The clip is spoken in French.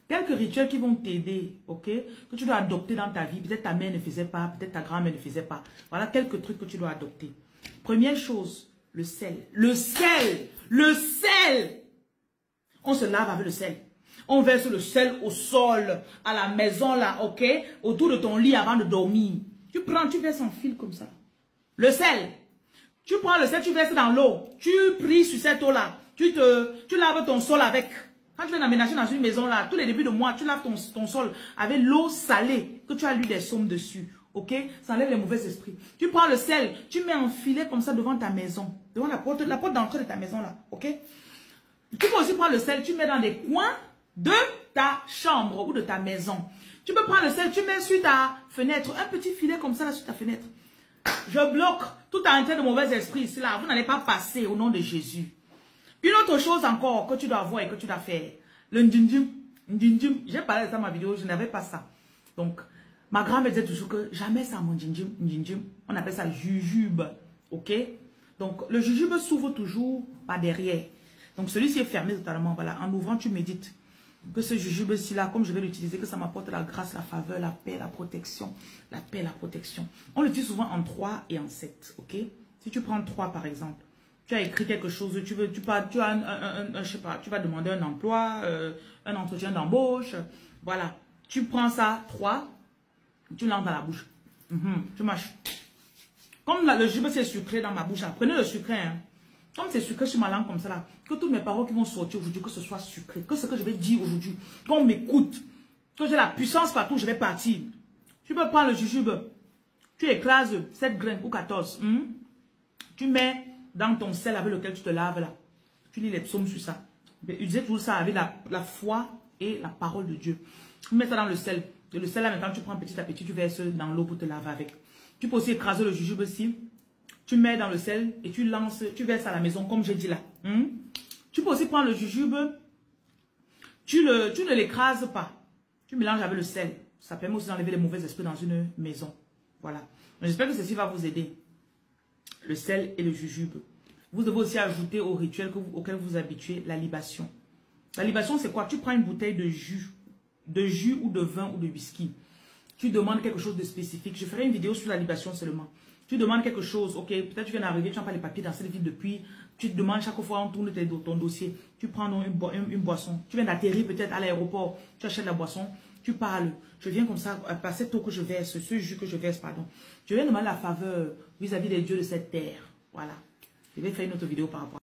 Quelques rituels qui vont t'aider, ok? Que tu dois adopter dans ta vie. Peut-être ta mère ne faisait pas, peut-être ta grand-mère ne faisait pas. Voilà quelques trucs que tu dois adopter. Première chose, le sel. Le sel! Le sel! On se lave avec le sel. On verse le sel au sol, à la maison là, ok? Autour de ton lit avant de dormir. Tu prends, tu verses en fil comme ça. Le sel. Tu prends le sel, tu verses dans l'eau. Tu pries sur cette eau-là. Tu laves ton sol avec. Quand tu viens d'aménager dans une maison là, tous les débuts de mois, tu laves ton sol avec l'eau salée que tu as lu des psaumes dessus. Ok? Ça enlève les mauvais esprits. Tu prends le sel, tu mets en filet comme ça devant ta maison. Devant la porte d'entrée de ta maison là. Ok? Tu peux aussi prendre le sel, tu mets dans des coins de ta chambre ou de ta maison. Tu peux prendre le sel, tu mets sur ta fenêtre, un petit filet comme ça là sur ta fenêtre. Je bloque tout entrée de mauvais esprits ici là. Vous n'allez pas passer au nom de Jésus. Une autre chose encore que tu dois voir et que tu dois faire. Le ndjinjim. Ndjinjim. J'ai parlé de ça dans ma vidéo, je n'avais pas ça. Donc, ma grand-mère disait toujours que jamais ça mon ndjinjim. Ndjinjim. On appelle ça jujube. Ok? Donc, le jujube s'ouvre toujours par derrière. Donc, celui-ci est fermé totalement. Voilà. En ouvrant, tu médites. Que ce jujube-ci là, comme je vais l'utiliser, que ça m'apporte la grâce, la faveur, la paix, la protection. La paix, la protection. On l'utilise souvent en 3 et en 7. Ok? Si tu prends 3 par exemple. Tu as écrit quelque chose, je sais pas, tu vas demander un emploi, un entretien d'embauche. Voilà. Tu prends ça, 3, tu l'entres dans la bouche. Tu mâches. Comme le jus c'est sucré dans ma bouche, là, prenez le sucré. Hein. Comme c'est sucré sur ma langue comme ça, là, que toutes mes paroles qui vont sortir aujourd'hui, que ce soit sucré, que ce que je vais dire aujourd'hui, qu'on m'écoute, que j'ai la puissance partout, je vais partir. Tu peux prendre le jujube, tu écrases 7 graines ou 14. Tu mets dans ton sel avec lequel tu te laves là. Tu lis les psaumes sur ça. Utilisez tout ça avec la foi et la parole de Dieu. Tu mets ça dans le sel. Et le sel là maintenant tu prends petit à petit, tu verses dans l'eau pour te laver avec. Tu peux aussi écraser le jujube aussi. Tu mets dans le sel et tu lances, tu verses à la maison comme j'ai dit là. Tu peux aussi prendre le jujube. Tu ne l'écrases pas. Tu mélanges avec le sel. Ça permet aussi d'enlever les mauvais esprits dans une maison. Voilà. J'espère que ceci va vous aider. Le sel et le jujube. Vous devez aussi ajouter au rituel auquel vous vous habituez la libation. La libation, c'est quoi? Tu prends une bouteille de jus ou de vin ou de whisky. Tu demandes quelque chose de spécifique. Je ferai une vidéo sur la libation seulement. Tu demandes quelque chose, ok, peut-être tu viens d'arriver, tu n'as pas les papiers dans cette ville depuis. Tu te demandes chaque fois, on tourne ton dossier. Tu prends donc une boisson. Tu viens d'atterrir peut-être à l'aéroport. Tu achètes la boisson. Tu parles. Je viens comme ça, par cette eau que je verse, ce jus que je verse, pardon. Je viens demander la faveur vis-à-vis des dieux de cette terre. Voilà. Je vais faire une autre vidéo par rapport à ça.